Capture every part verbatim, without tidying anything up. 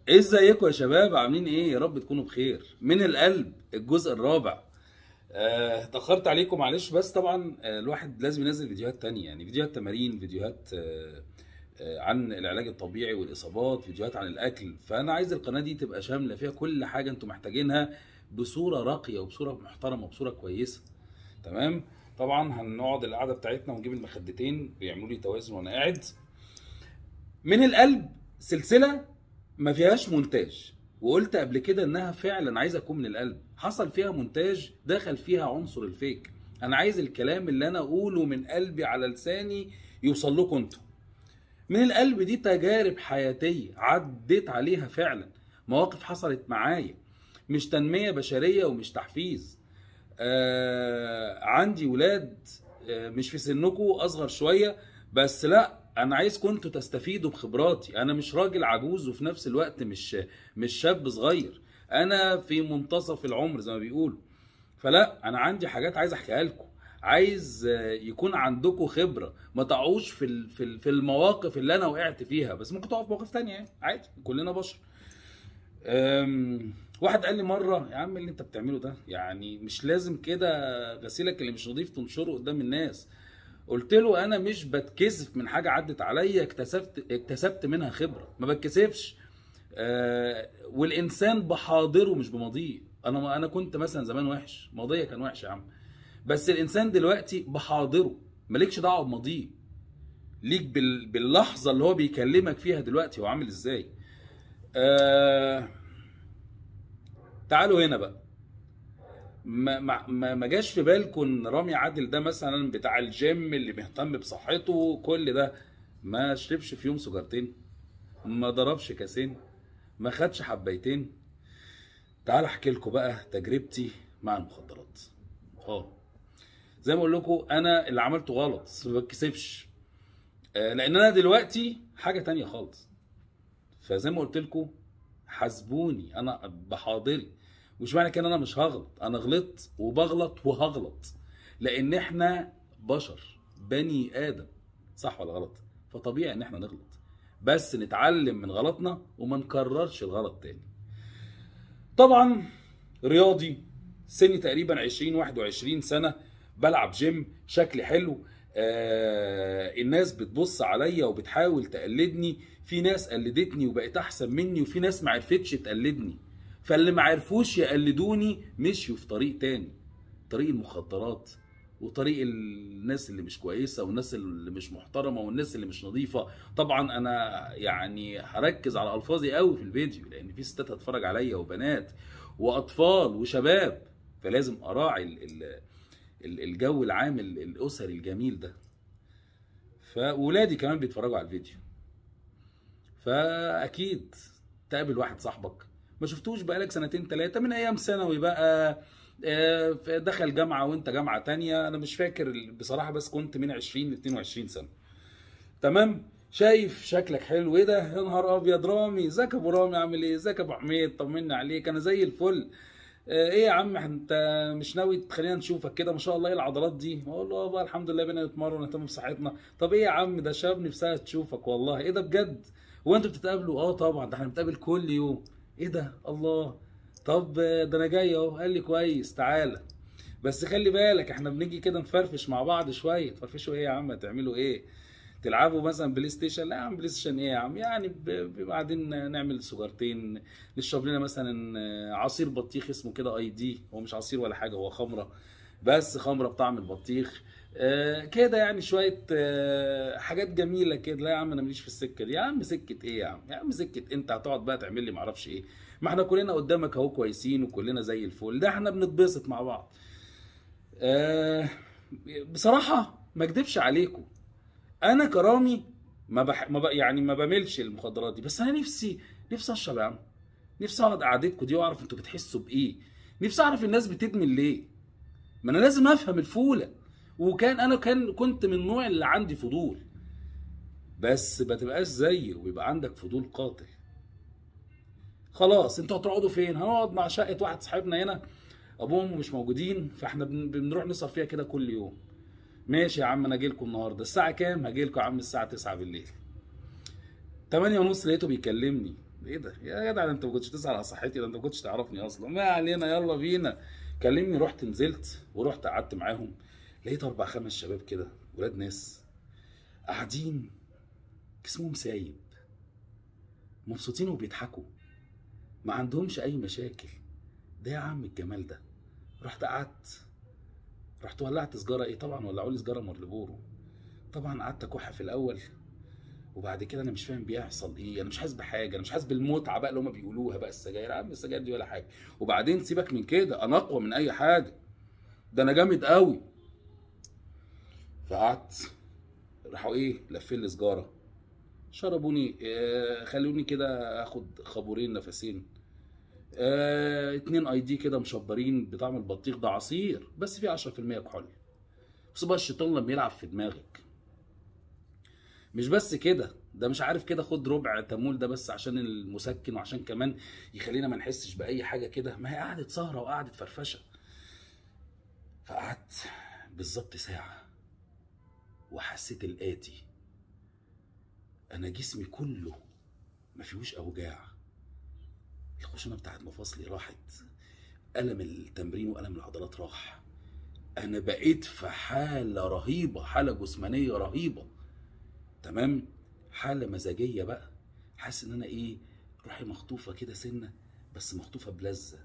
ازيكم يا شباب؟ عاملين ايه؟ يا رب تكونوا بخير. من القلب الجزء الرابع. آه، اتأخرت عليكم معلش، بس طبعا آه، الواحد لازم ينزل فيديوهات تانية، يعني فيديوهات تمارين، فيديوهات آه، آه، عن العلاج الطبيعي والإصابات، فيديوهات عن الأكل. فأنا عايز القناة دي تبقى شاملة فيها كل حاجة انتوا محتاجينها بصورة راقية وبصورة محترمة وبصورة كويسة. تمام؟ طبعا هنقعد القعدة بتاعتنا ونجيب المخدتين بيعملوا لي توازن وانا قاعد. من القلب سلسلة ما فيهاش مونتاج، وقلت قبل كده انها فعلا عايزه اكون من القلب. حصل فيها مونتاج، دخل فيها عنصر الفيك. انا عايز الكلام اللي انا اقوله من قلبي على لساني يوصل لكم انتوا. من القلب دي تجارب حياتيه عديت عليها فعلا، مواقف حصلت معايا، مش تنميه بشريه ومش تحفيز. آه عندي ولاد آه مش في سنكم، اصغر شويه، بس لا، انا عايزكم انتوا تستفيدوا بخبراتي. انا مش راجل عجوز وفي نفس الوقت مش مش شاب صغير، انا في منتصف العمر زي ما بيقولوا. فلا، انا عندي حاجات عايز احكيها لكم، عايز آه، يكون عندكم خبره، ما تقعوش في ال- في ال- في المواقف اللي انا وقعت فيها. بس ممكن تقعوا في مواقف تانية، يعني عادي، كلنا بشر. أم، واحد قال لي مره: يا عم اللي انت بتعمله ده يعني مش لازم كده، غسيلك اللي مش نظيف تنشره قدام الناس. قلت له: انا مش بتكسف من حاجه عدت عليا، اكتسبت اكتسبت منها خبره، ما بتكسفش. آه والانسان بحاضره مش بماضيه. انا انا كنت مثلا زمان وحش، ماضيه كان وحش يا عم، بس الانسان دلوقتي بحاضره، مالكش دعوه بماضيه، ليك بال... باللحظه اللي هو بيكلمك فيها دلوقتي هو عامل ازاي. آه تعالوا هنا بقى. ما ما ما ما جاش في بالكم ان رامي عادل ده مثلا بتاع الجيم اللي بيهتم بصحته كل ده ما شربش في يوم سجارتين، ما ضربش كاسين، ما خدش حبيتين؟ تعال احكي لكم بقى تجربتي مع المخدرات. اه زي ما اقول لكم، انا اللي عملته غلط بس ما بتكسفش، آه، لان انا دلوقتي حاجه تانية خالص. فزي ما قلت لكم، حاسبوني انا بحاضري. مش معنى كده انا مش هغلط، انا غلطت وبغلط وهغلط، لان احنا بشر، بني ادم، صح ولا غلط؟ فطبيعي ان احنا نغلط، بس نتعلم من غلطنا وما نكررش الغلط تاني. طبعا رياضي، سني تقريبا عشرين واحد وعشرين سنة، بلعب جيم، شكلي حلو، آه الناس بتبص عليا وبتحاول تقلدني. في ناس قلدتني وبقت احسن مني، وفي ناس معرفتش تقلدني. فاللي معرفوش يقلدوني مشيوا في طريق تاني، طريق المخدرات، وطريق الناس اللي مش كويسه، والناس اللي مش محترمه، والناس اللي مش نظيفه. طبعا انا يعني هركز على الفاظي قوي في الفيديو، لان في ستات هتتفرج عليا، وبنات واطفال وشباب، فلازم اراعي ال- ال- ال- الجو العام ال- الاسري الجميل ده. فولادي كمان بيتفرجوا على الفيديو. فاكيد تقابل واحد صاحبك ما شفتوش بقالك سنتين ثلاثه، من ايام ثانوي بقى، آه، دخل جامعه وانت جامعه تانية، انا مش فاكر بصراحه، بس كنت من عشرين ل اتنين وعشرين سنه. تمام؟ شايف شكلك حلو، ايه ده، يا نهار ابيض، رامي، ازيك يا ابو رامي، عامل ايه، ازيك يا ابو حميد، طمنا عليك، انا زي الفل. آه، ايه يا عم انت مش ناوي تخلينا نشوفك كده؟ ما شاء الله، ايه العضلات دي؟ اقول له: اه بقى الحمد لله، بقينا نتمرن ونهتم بصحتنا. طب ايه يا عم، ده شاب نفسها تشوفك والله. ايه ده بجد؟ هو انتوا بتتقابلوا؟ اه طبعا، ده احنا بنتقابل كل يوم. ايه ده، الله. طب آه، ده انا جاي اهو. قال لي: كويس، تعالى، بس خلي بالك احنا بنيجي كده نفرفش مع بعض شويه. تفرفشوا ايه يا عم؟ تعملوا ايه؟ تلعبوا مثلا بلاي ستيشن؟ لا يا عم، بلاي ستيشن ايه يا عم، يعني ب- ب- بعدين نعمل سجارتين، نشرب لنا مثلا عصير بطيخ اسمه كده اي دي، هو مش عصير ولا حاجه، هو خمره، بس خمره بطعم البطيخ. آه كده يعني، شويه آه حاجات جميله كده. لا يا عم، انا ماليش في السكه دي. يا عم سكه ايه يا عم؟ يا عم سكه انت هتقعد بقى تعمل لي معرفش ايه؟ ما احنا كلنا قدامك اهو كويسين، وكلنا زي الفل، ده احنا بنتبسط مع بعض. آه بصراحه ما اكدبش عليكم، انا كرامي ما بح... ما ب... يعني ما بميلش المخدرات دي، بس انا نفسي نفسي اشرب يا عم، نفسي اقعد قعدتكم دي واعرف انتوا بتحسوا بايه، نفسي اعرف الناس بتدمن ليه. ما انا لازم افهم الفوله. وكان انا كان كنت من النوع اللي عندي فضول، بس ما تبقاش زيي ويبقى عندك فضول قاتل. خلاص، انتوا هتقعدوا فين؟ هنقعد مع شقه واحد صاحبنا هنا، ابوهم مش موجودين، فاحنا بن... بنروح نسهر فيها كده كل يوم. ماشي يا عم، انا اجي لكم النهارده الساعه كام؟ هاجي لكم يا عم الساعه تسعة بالليل. تمانية ونص لقيته بيكلمني: ايه ده يا جدع؟ ده انت ما كنتش تسال على صحتي، ده انت ما كنتش تعرفني اصلا. ما علينا، يلا بينا. كلمني. رحت نزلت ورحت قعدت معاهم، لقيت اربع خمس شباب كده ولاد ناس قاعدين جسمهم سايب، مبسوطين وبيضحكوا، ما عندهمش اي مشاكل. ده يا عم الجمال ده. رحت قعدت، رحت ولعت سجاره. ايه طبعا ولعوا لي سجاره مارلبورو. طبعا قعدت اكح في الاول، وبعد كده انا مش فاهم بيحصل ايه، انا مش حاسس بحاجه، انا مش حاسس بالمتعه بقى اللي هم بيقولوها بقى السجاير. يا عم السجاير دي ولا حاجه. وبعدين سيبك من كده، انا اقوى من اي حاجه، ده انا جامد قوي. فقعدت، راحوا ايه لفين لي سجاره، شربوني، آه خلوني كده اخد خبورين نفسين، آه اتنين اي دي كده مشبرين بطعم البطيخ، ده عصير بس فيه عشرة في المية كحول. بس بقى الشيطان لما يلعب في دماغك. مش بس كده، ده مش عارف كده خد ربع تمول ده بس عشان المسكن، وعشان كمان يخلينا ما نحسش باي حاجه كده. ما هي قعدت سهره وقعدت فرفشه. فقعدت بالظبط ساعه وحسيت الاتي: انا جسمي كله ما فيهوش اوجاع، الخشونه بتاعت مفاصلي راحت، الم التمرين والم العضلات راح، انا بقيت في حاله رهيبه، حاله جسمانيه رهيبه. تمام. حاله مزاجيه بقى، حاسس ان انا ايه، روحي مخطوفه كده سنه، بس مخطوفه بلذه.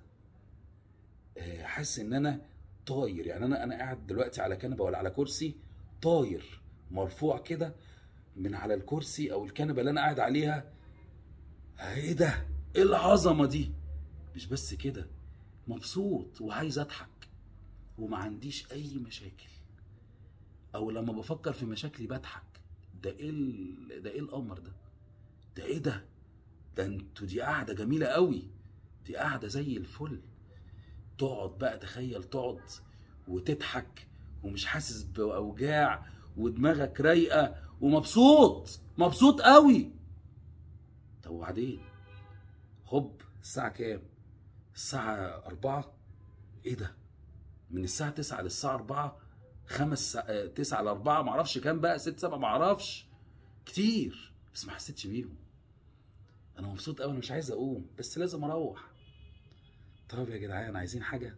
آه، حاسس ان انا طاير. يعني انا انا قاعد دلوقتي على كنبه ولا على كرسي، طاير مرفوع كده من على الكرسي او الكنبه اللي انا قاعد عليها. ايه ده؟ ايه العظمه دي؟ مش بس كده، مبسوط وعايز اضحك وما عنديش اي مشاكل، او لما بفكر في مشاكلي بضحك. ده ايه ال... ده ايه القمر ده؟ ده ايه ده؟ ده انتوا دي قاعده جميله قوي، دي قاعده زي الفل. تقعد بقى، تخيل تقعد وتضحك ومش حاسس باوجاع ودماغك رايقه ومبسوط، مبسوط قوي. طب وبعدين هوب، الساعه كام؟ الساعه أربعة. ايه ده؟ من الساعه تسعة للساعه أربعة، خمس سا... تسعة ل أربعة، معرفش كام بقى، ست سبعة، معرفش، كتير بس ما حسيتش بيهم. انا مبسوط قوي، انا مش عايز اقوم بس لازم اروح. طب يا جدعان عايزين حاجه؟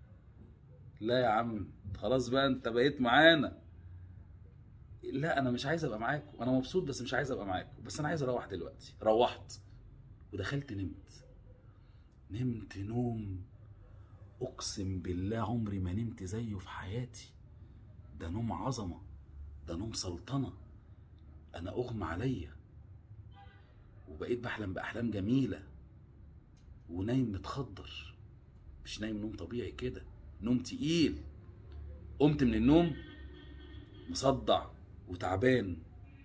لا يا عم خلاص بقى انت بقيت معانا. لا انا مش عايز ابقى معاكم، انا مبسوط بس مش عايز ابقى معاكم، بس انا عايز اروح دلوقتي. روحت ودخلت نمت. نمت نوم اقسم بالله عمري ما نمت زيه في حياتي. ده نوم عظمه، ده نوم سلطنه. انا اغمى عليا وبقيت بحلم باحلام جميله، ونايم متخدر، مش نايم نوم طبيعي كده، نوم تقيل. قمت من النوم مصدع وتعبان،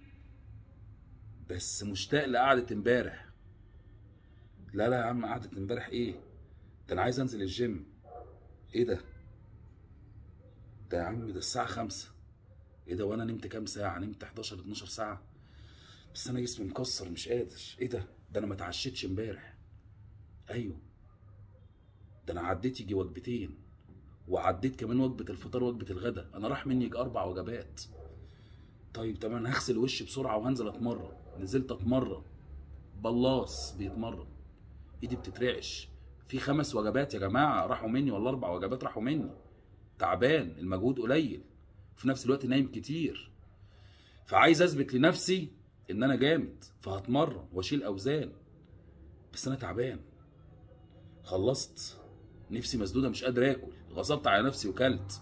بس مشتاق لقعدة امبارح. لا لا يا عم، قعدة امبارح ايه؟ ده انا عايز انزل الجيم. ايه ده؟ ده يا عم ده الساعة خمسة. ايه ده؟ وانا نمت كام ساعة؟ نمت حداشر اتناشر ساعة، بس انا جسمي مكسر مش قادر. ايه ده؟ ده انا ما اتعشيتش امبارح. ايوه، ده انا عديت يجي وجبتين، وعديت كمان وجبة الفطار وجبة الغداء، انا راح مني يجي اربع وجبات. طيب تمام، انا هغسل وشي بسرعة وهنزل اتمرن. نزلت اتمرن، بلاص بيتمرن، ايدي بتترعش. في خمس وجبات يا جماعة راحوا مني، ولا اربع وجبات راحوا مني. تعبان، المجهود قليل، وفي نفس الوقت نايم كتير. فعايز اثبت لنفسي ان انا جامد، فهتمرن واشيل اوزان، بس انا تعبان. خلصت، نفسي مسدودة مش قادر اكل، غصبت على نفسي وكلت.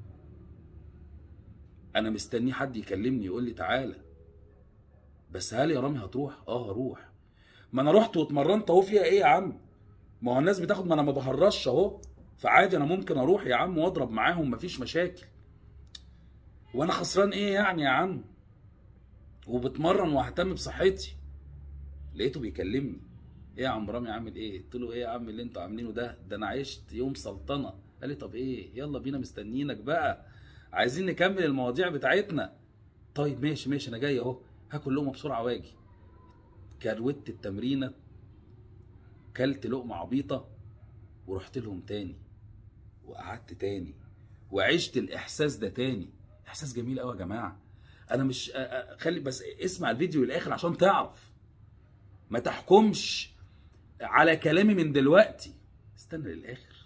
انا مستني حد يكلمني يقول لي تعالى. بس هل يا رامي هتروح؟ اه هروح. ما انا رحت واتمرنت اهو، فيها ايه يا عم؟ ما هو الناس بتاخد، ما انا ما بهرش اهو، فعادي انا ممكن اروح يا عم واضرب معاهم، مفيش مشاكل. وانا خسران ايه يعني يا عم؟ وبتمرن واهتم بصحتي. لقيته بيكلمني: ايه يا عم رامي عامل ايه؟ قلت له: ايه يا عم اللي انتوا عاملينه ده؟ ده انا عشت يوم سلطنه. قال لي: طب ايه، يلا بينا مستنيينك بقى، عايزين نكمل المواضيع بتاعتنا. طيب ماشي ماشي، انا جاي اهو، هاكل لقمه بسرعه واجي. كروت التمرينه، كلت لقمه عبيطه، ورحت لهم تاني وقعدت تاني وعشت الاحساس ده تاني. احساس جميل قوي يا جماعه. انا مش خلي بس اسمع الفيديو للاخر عشان تعرف، ما تحكمش على كلامي من دلوقتي. استنى للاخر.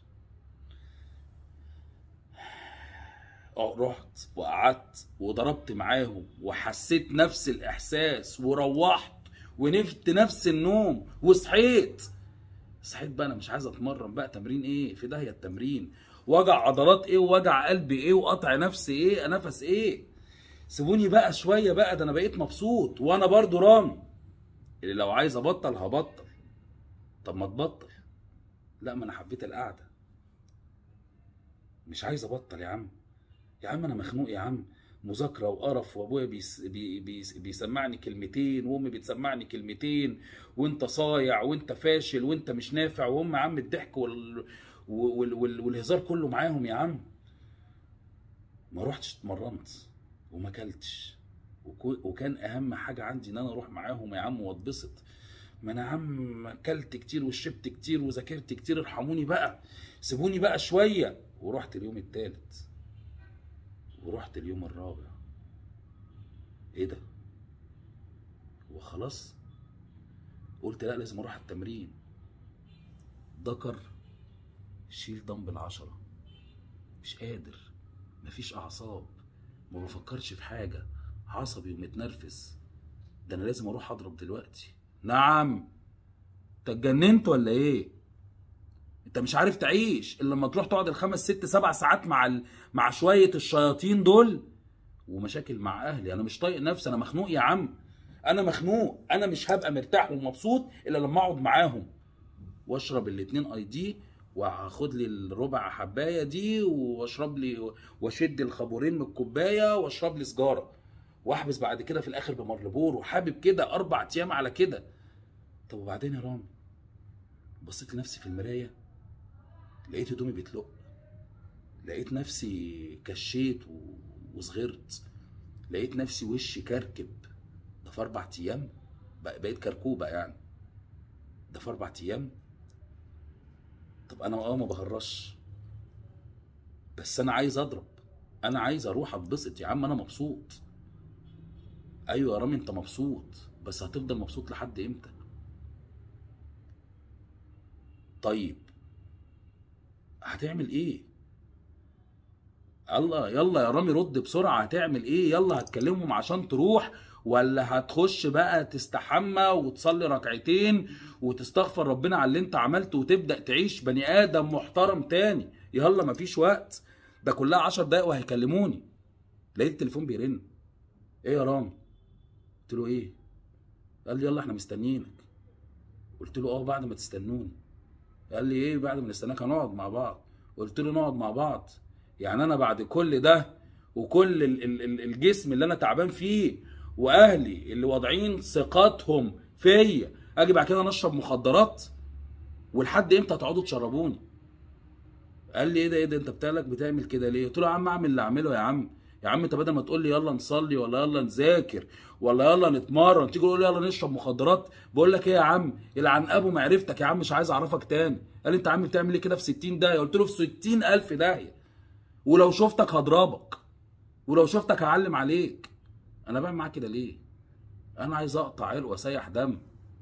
اه رحت وقعدت وضربت معاهم وحسيت نفس الاحساس وروحت ونفت نفس النوم وصحيت. صحيت بقى انا مش عايز اتمرن بقى. تمرين ايه؟ في داهيه التمرين. وجع عضلات ايه ووجع قلبي ايه وقطع نفس ايه نفس ايه. سيبوني بقى شويه بقى، ده انا بقيت مبسوط. وانا برضو رامي اللي لو عايز ابطل هبطل. طب ما تبطل. لا ما انا حبيت القعده، مش عايز ابطل يا عم. يا عم انا مخنوق يا عم، مذاكره وقرف، وابويا بيس بي بيس بيسمعني كلمتين وامي بتسمعني كلمتين، وانت صايع وانت فاشل وانت مش نافع، وهم يا عم الضحك وال... وال... وال... والهزار كله معاهم يا عم. ما روحتش اتمرنت وما اكلتش، وكو... وكان اهم حاجه عندي ان انا اروح معاهم يا عم واتبسط. ما انا يا عم اكلت كتير وشربت كتير وذاكرت كتير، ارحموني بقى، سيبوني بقى شويه. ورحت اليوم الثالث ورحت اليوم الرابع. ايه ده؟ هو خلاص؟ قلت لا لازم اروح التمرين. ذكر شيل دمبل عشرة، مش قادر، مفيش اعصاب، ما بفكرش في حاجه، عصبي ومتنرفز. ده انا لازم اروح اضرب دلوقتي. نعم؟ انت اتجننت ولا ايه؟ انت مش عارف تعيش الا لما تروح تقعد الخمس ست سبع ساعات مع ال... مع شويه الشياطين دول، ومشاكل مع اهلي. انا مش طايق نفسي، انا مخنوق يا عم، انا مخنوق. انا مش هبقى مرتاح ومبسوط الا لما اقعد معاهم واشرب الاتنين اي دي، وهاخد لي الربع حبايه دي واشرب لي واشد الخابورين من الكوبايه واشرب لي سجاره، واحبس بعد كده في الاخر بمرلبور، وحابب كده اربع ايام على كده. طب وبعدين يا رامي؟ بصيت لنفسي في المرايه لقيت هدومي بتلق، لقيت نفسي كشيت وصغرت، لقيت نفسي وشي كركب. ده في اربع ايام بقيت كركوبه يعني. ده في اربع ايام. طب انا اه ما بهرش، بس انا عايز اضرب، انا عايز اروح اتبسط يا عم، انا مبسوط. ايوه يا رامي انت مبسوط، بس هتفضل مبسوط لحد امتى؟ طيب هتعمل ايه؟ يلا يلا يا رامي رد بسرعه، هتعمل ايه؟ يلا هتكلمهم عشان تروح، ولا هتخش بقى تستحمى وتصلي ركعتين وتستغفر ربنا على اللي انت عملته وتبدا تعيش بني ادم محترم تاني؟ يلا مفيش وقت، ده كلها عشر دقايق وهيكلموني. لقيت التليفون بيرن. ايه يا رامي؟ قلت له ايه؟ قال لي يلا احنا مستنيينك. قلت له اه بعد ما تستنوني. قال لي ايه بعد ما نستناك؟ هنقعد مع بعض. قلت له نقعد مع بعض؟ يعني انا بعد كل ده وكل الجسم اللي انا تعبان فيه واهلي اللي واضعين ثقتهم فيا اجي بعد كده نشرب مخدرات؟ ولحد امتى هتقعدوا تشربوني؟ قال لي ايه ده ايه ده انت بتالك بتعمل كده ليه؟ قلت له يا عم اعمل اللي اعمله يا عم. يا عم انت بدل ما تقول لي يلا نصلي ولا يلا نذاكر ولا يلا نتمرن تيجي تقول لي يلا نشرب مخدرات؟ بقول لك ايه يا عم، يلعن ابو معرفتك يا عم، مش عايز اعرفك تاني. قال لي انت يا عم بتعمل ايه كده في ستين داهيه؟ قلت له في ستين الف داهيه، ولو شفتك هضربك، ولو شفتك هعلم عليك. انا بعمل معاك كده ليه؟ انا عايز اقطع عرق واسيح دم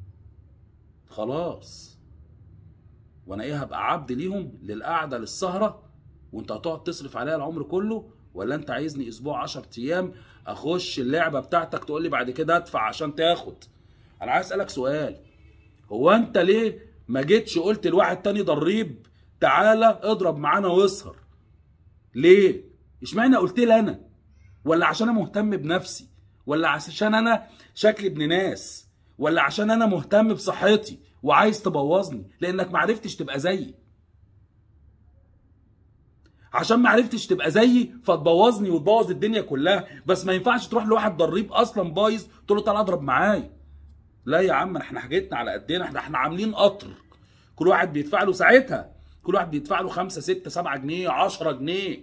خلاص. وانا ايه هبقى عبد ليهم للقعده للسهره وانت هتقعد تصرف عليا العمر كله؟ ولا انت عايزني اسبوع عشر ايام اخش اللعبه بتاعتك تقول لي بعد كده ادفع عشان تاخد؟ انا عايز اسالك سؤال، هو انت ليه ما جيتش قلت لواحد تاني ضريب تعالى اضرب معانا واسهر؟ ليه؟ اشمعنى قلت لي انا؟ ولا عشان انا مهتم بنفسي؟ ولا عشان انا شكلي ابن ناس؟ ولا عشان انا مهتم بصحتي وعايز تبوظني لانك ما عرفتش تبقى زيي؟ عشان ما عرفتش تبقى زيي فتبوظني وتبوظ الدنيا كلها. بس ما ينفعش تروح لواحد ضريب اصلا بايظ تقول له تعالى اضرب معايا. لا يا عم احنا حاجتنا على قدنا، احنا احنا عاملين قطر كل واحد بيدفع له ساعتها، كل واحد بيدفع له خمسة ستة سبعة جنيه عشرة جنيه،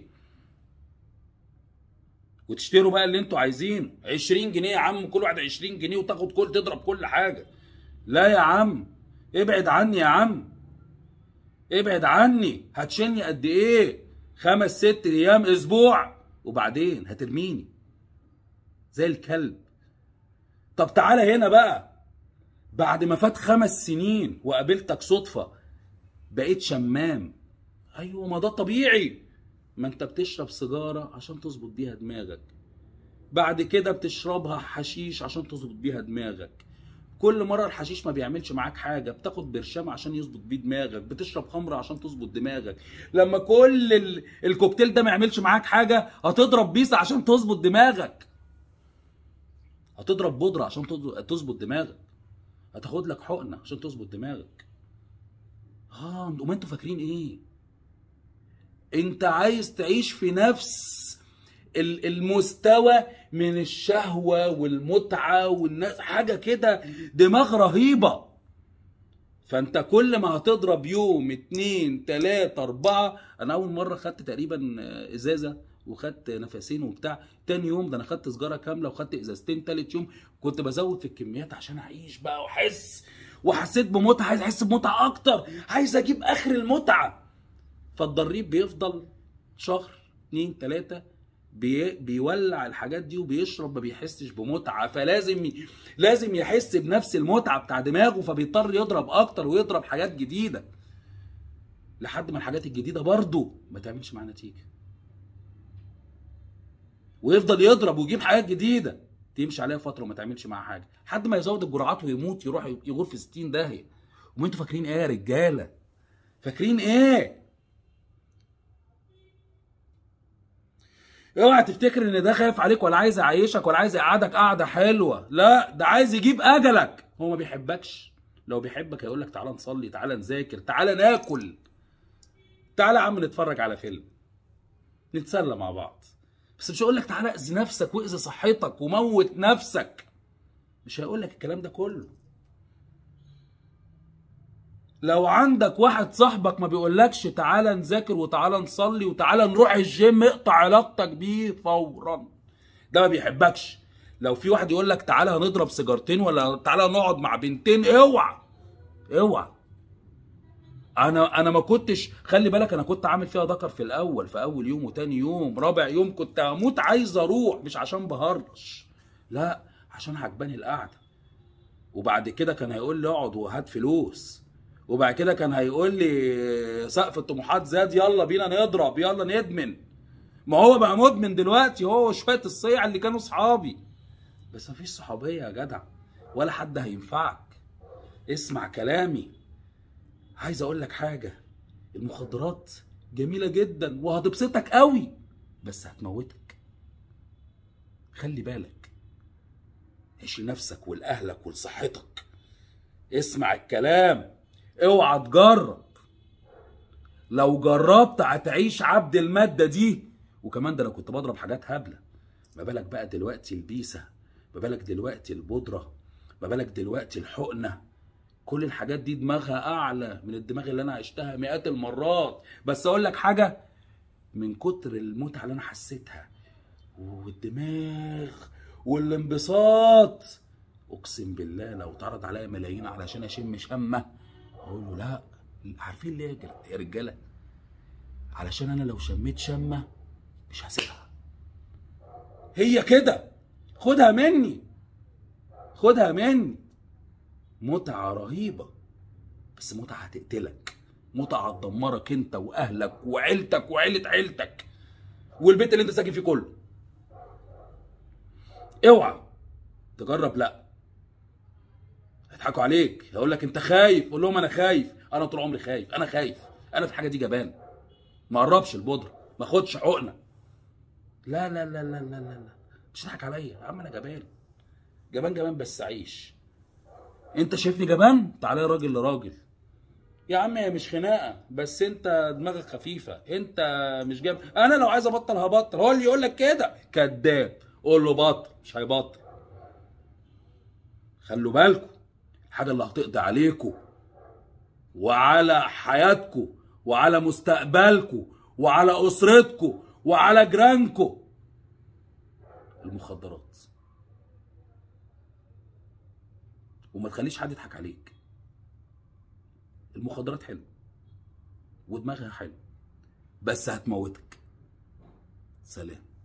وتشتروا بقى اللي انتوا عايزينه. عشرين جنيه يا عم، كل واحد عشرين جنيه وتاخد كل تضرب كل حاجه. لا يا عم ابعد عني يا عم، ابعد عني. هتشيلني قد ايه؟ خمس ست ايام اسبوع وبعدين هترميني زي الكلب. طب تعالى هنا بقى، بعد ما فات خمس سنين وقابلتك صدفه بقيت شمام. ايوه ما ده طبيعي، ما انت بتشرب سيجاره عشان تظبط بيها دماغك، بعد كده بتشربها حشيش عشان تظبط بيها دماغك، كل مره الحشيش ما بيعملش معاك حاجه بتاخد برشام عشان يظبط بيه دماغك، بتشرب خمره عشان تظبط دماغك. لما كل ال... الكوكتيل ده ما يعملش معاك حاجه هتضرب بيسه عشان تظبط دماغك، هتضرب بودره عشان تظبط دماغك، هتاخد لك حقنه عشان تظبط دماغك. اه وما انتوا فاكرين ايه؟ انت عايز تعيش في نفس المستوى من الشهوة والمتعة والناس، حاجة كده دماغ رهيبة. فانت كل ما هتضرب يوم اتنين تلاتة اربعة، انا اول مرة خدت تقريبا ازازة وخدت نفسين وبتاع، تاني يوم ده انا خدت سجارة كاملة وخدت ازازتين، تالت يوم كنت بزود في الكميات عشان اعيش بقى واحس، وحسيت بمتعة، عايز احس بمتعة اكتر، عايز اجيب اخر المتعة. فالضريب بيفضل شهر اتنين تلاتة بي بيولع الحاجات دي وبيشرب، ما بيحسش بمتعه، فلازم لازم يحس بنفس المتعه بتاع دماغه، فبيضطر يضرب اكتر ويضرب حاجات جديده لحد ما الحاجات الجديده برضه ما تعملش معاه نتيجه، ويفضل يضرب ويجيب حاجات جديده تمشي عليها فتره وما تعملش معاه حاجه لحد ما يزود الجرعات ويموت، يروح يغور في ستين داهيه. وانتوا فاكرين ايه يا رجاله؟ فاكرين ايه؟ اوعى تفتكر ان ده خايف عليك ولا عايز يعيشك ولا عايز يقعدك قعده حلوه، لا ده عايز يجيب اجلك. هو ما بيحبكش، لو بيحبك هيقول لك تعالى نصلي، تعالى نذاكر، تعالى ناكل، تعالى يا عم نتفرج على فيلم، نتسلى مع بعض. بس مش هيقول لك تعالى اذي نفسك واذي صحتك وموت نفسك، مش هيقول لك الكلام ده كله. لو عندك واحد صاحبك ما بيقولكش تعالى نذاكر وتعالى نصلي وتعالى نروح الجيم، اقطع علاقتك بيه فورا، ده ما بيحبكش. لو في واحد يقول لك تعالى هنضرب سيجارتين ولا تعالى نقعد مع بنتين، اوعى اوعى. انا انا ما كنتش، خلي بالك انا كنت عامل فيها ذكر في الاول، في اول يوم وتاني يوم رابع يوم كنت هموت عايز اروح، مش عشان بهرش، لا عشان عجباني القعده. وبعد كده كان هيقول لي اقعد وهات فلوس، وبعد كده كان هيقول لي سقف الطموحات زاد، يلا بينا نضرب، يلا ندمن. ما هو بقى مدمن دلوقتي، هو شويه الصيع اللي كانوا صحابي. بس مفيش صحوبيه يا جدع، ولا حد هينفعك. اسمع كلامي، عايز اقول لك حاجه، المخدرات جميله جدا وهتبسطك قوي، بس هتموتك. خلي بالك، عيش لنفسك ولاهلك ولصحتك. اسمع الكلام، اوعى تجرب، لو جربت هتعيش عبد الماده دي. وكمان ده انا كنت بضرب حاجات هبله، ما بالك بقى دلوقتي البيسه، ما بالك دلوقتي البودره، ما بالك دلوقتي الحقنه. كل الحاجات دي دماغها اعلى من الدماغ اللي انا عشتها مئات المرات. بس اقول لك حاجه، من كتر المتعه اللي انا حسيتها والدماغ والانبساط، اقسم بالله لو اتعرض عليا ملايين علشان اشم شمه اقول له لا. عارفين ليه يا رجاله؟ علشان انا لو شميت شمه مش هسيبها، هي كده، خدها مني، خدها مني. متعه رهيبه، بس متعه هتقتلك، متعه هتدمرك انت واهلك وعيلتك وعيله عيلتك والبيت اللي انت ساكن فيه كله. اوعى تجرب، لا هيضحكوا عليك، هيقول لك انت خايف، قول لهم انا خايف، انا طول عمري خايف، انا خايف، انا في الحاجه دي جبان، ما اقربش البودره، ما اخدش حقنه. لا لا لا لا لا لا، مش تضحك عليا يا عم، انا جبان جبان جبان بس اعيش. انت شايفني جبان؟ تعالى يا راجل لراجل يا عم، هي مش خناقه، بس انت دماغك خفيفه، انت مش جاب. انا لو عايز ابطل هبطل، هو اللي يقول لك كده كذاب، قول له بطل، مش هيبطل. خلوا بالكم، الحاجه اللي هتقضي عليكم وعلى حياتكم وعلى مستقبلكم وعلى اسرتكم وعلى جيرانكم المخدرات. وما تخليش حد يضحك عليك، المخدرات حلو ودماغها حلو، بس هتموتك. سلام.